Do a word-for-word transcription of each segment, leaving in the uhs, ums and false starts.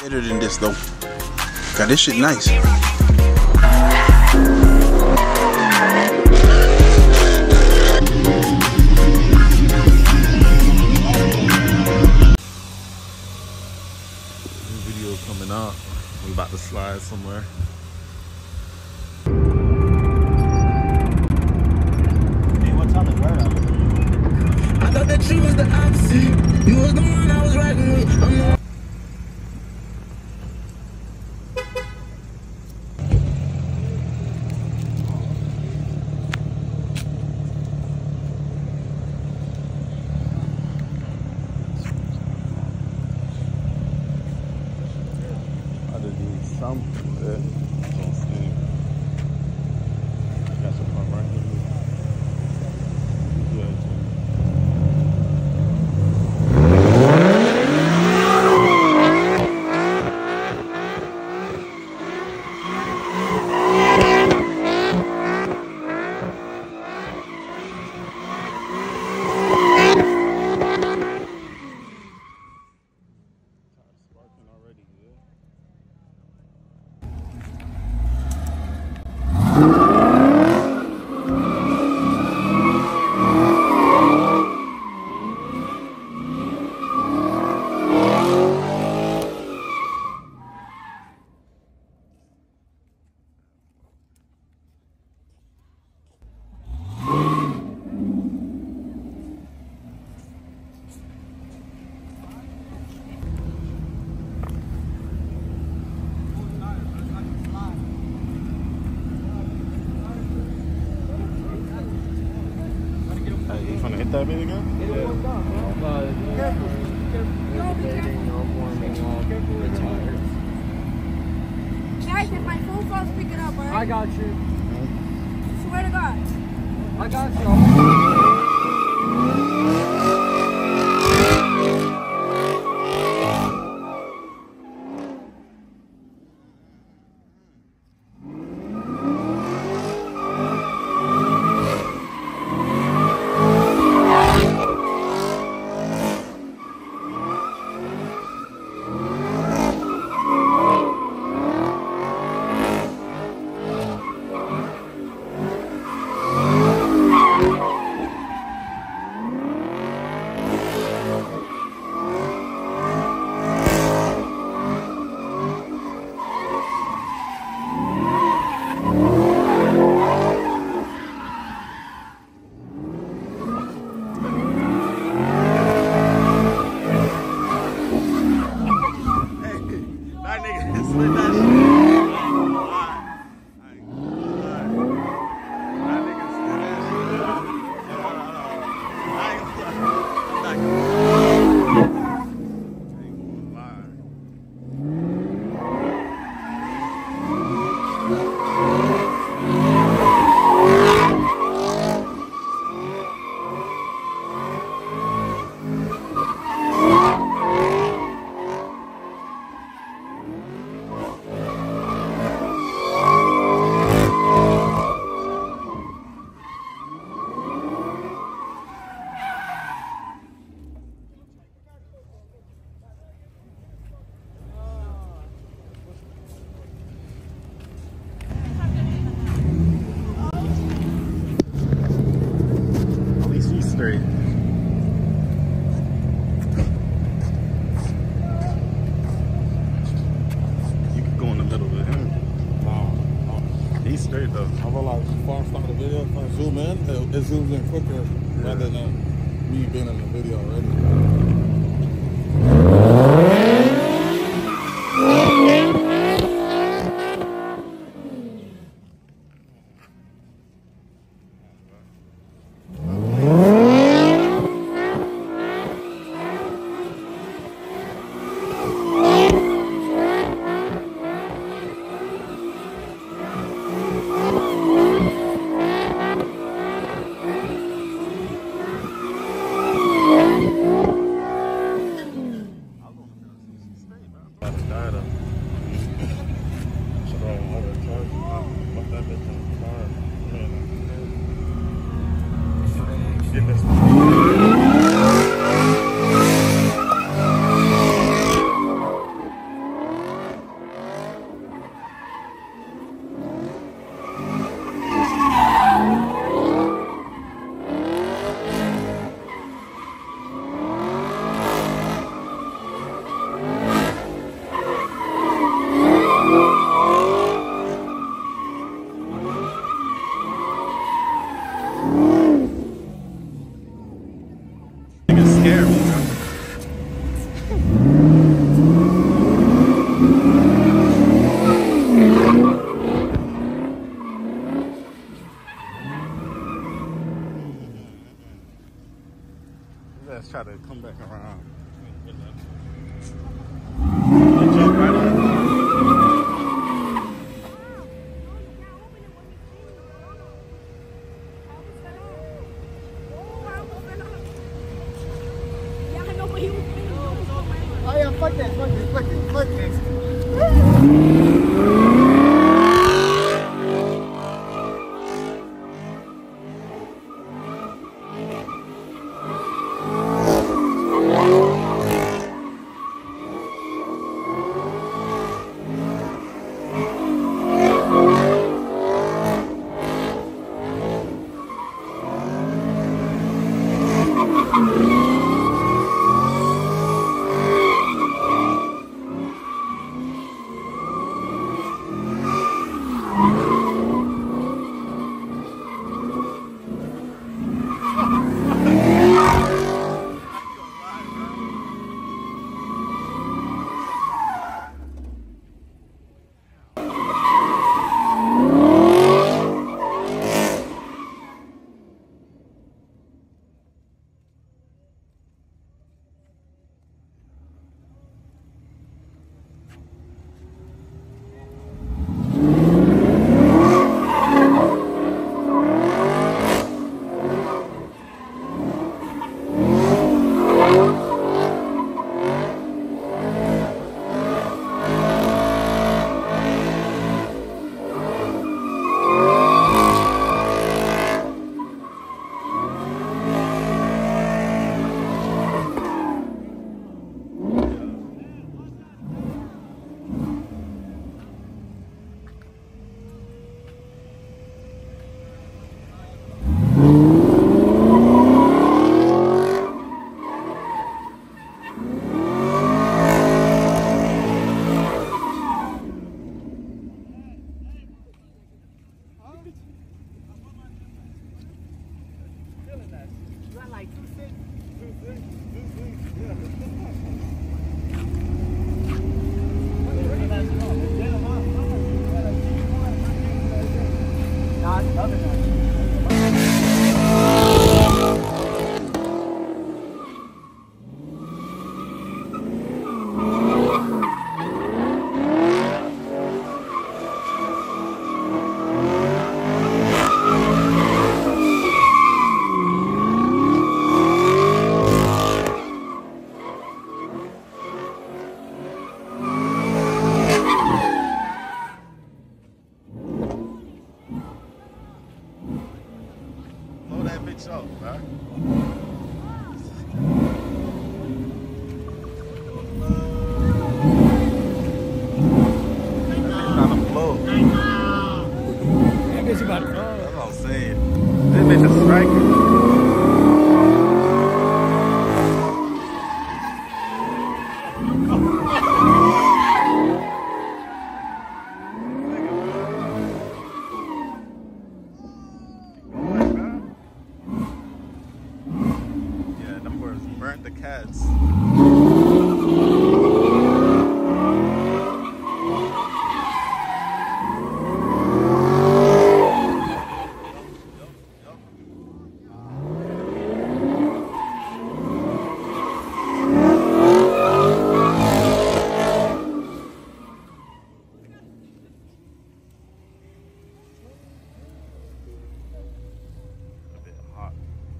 Better than this though. God, this shit nice. Video coming out. We about to slide somewhere. Hey, what time is that? I thought that you was the opposite. You was the one I was riding with. I'm not something that don't seem. Got some fun right here. Yeah, hit that bit again? Yeah. Careful. Guys, if my phone falls, pick it up, alright? I got you. Swear to God. I got you. Straight. You could go in the middle with him. Wow. No. He's straight though. I realized before I start the video, if I zoom in, it, it zooms in quicker Yeah. rather than me being in the video already. ass try to come back around. They jump right on. Oh yeah, fuck that, fuck this, fuck this, fuck this. Up, right? Trying to blow. That bitch about to go. That's what I'm saying. This bitch is striking. Burnt the cats. A bit hot.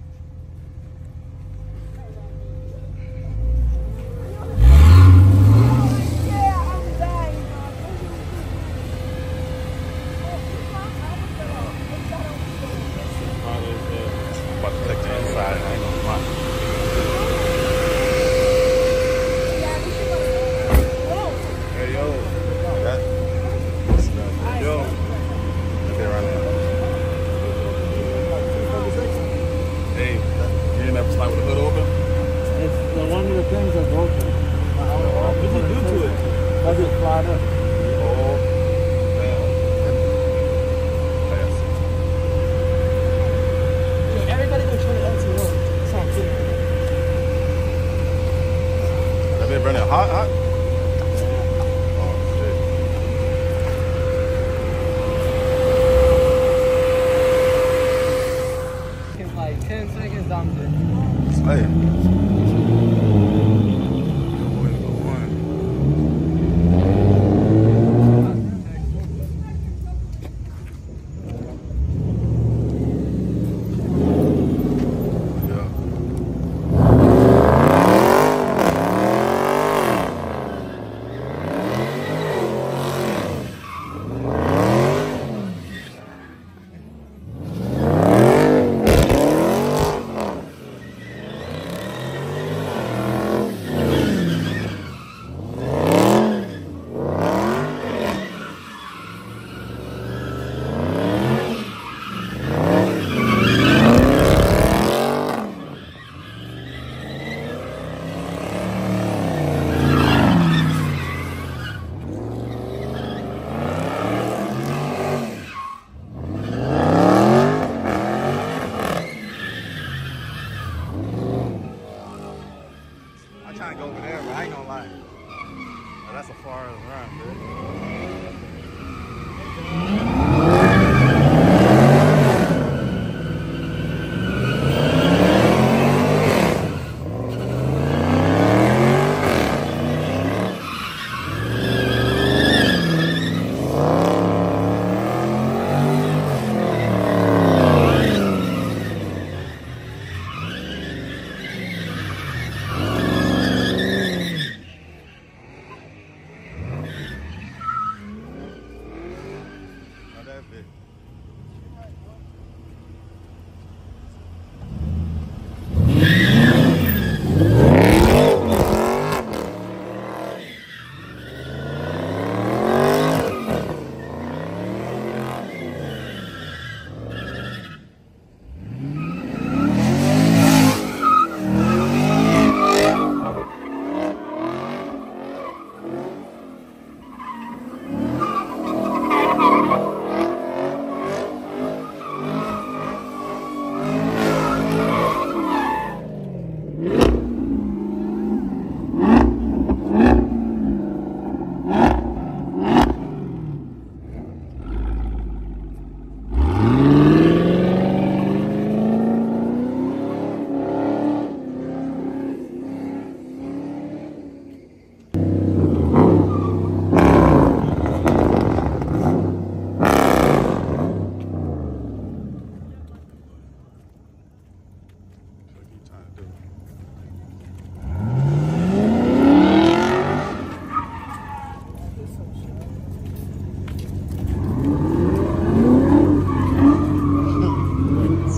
Hot, hot? Oh, shit. In like ten seconds, I'm dead. Hey.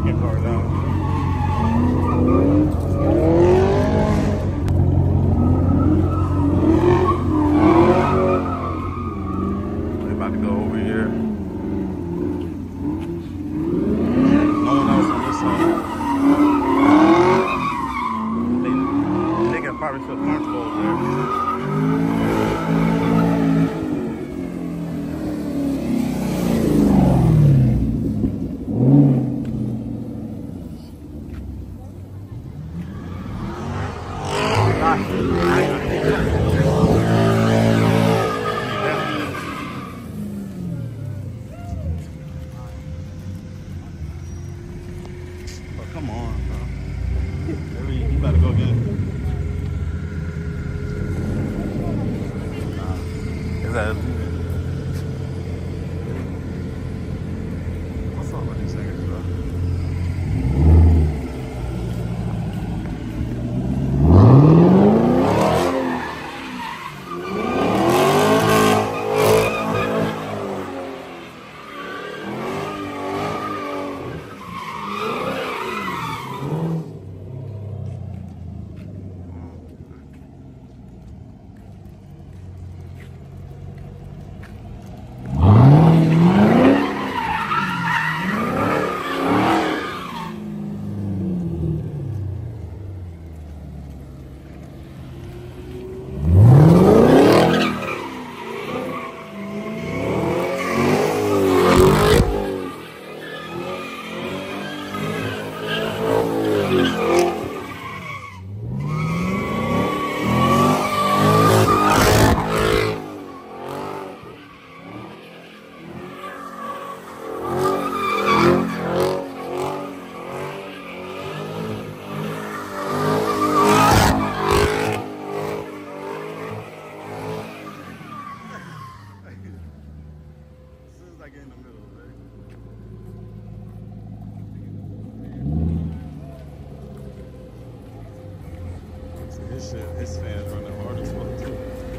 second car down. They about to go over here. No one else on this side. They, they can probably feel comfortable over there. Come on, bro. Maybe you better go get it. Nah. Is that what's up with these niggas, bro? Get in the middle, right? So his shit, his fans running hard as fuck too.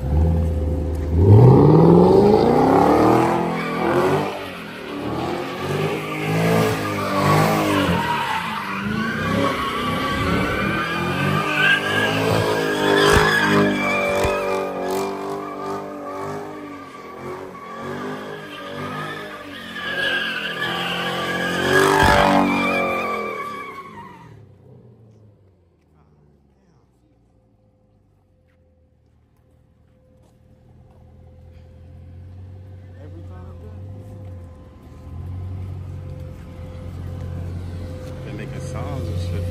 They're making sounds and shit.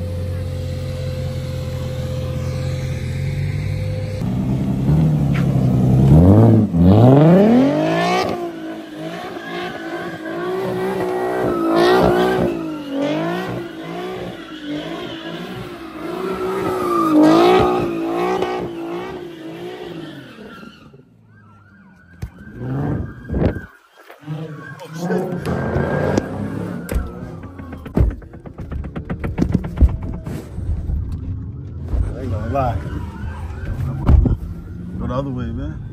I ain't gonna lie. Go the other way, man.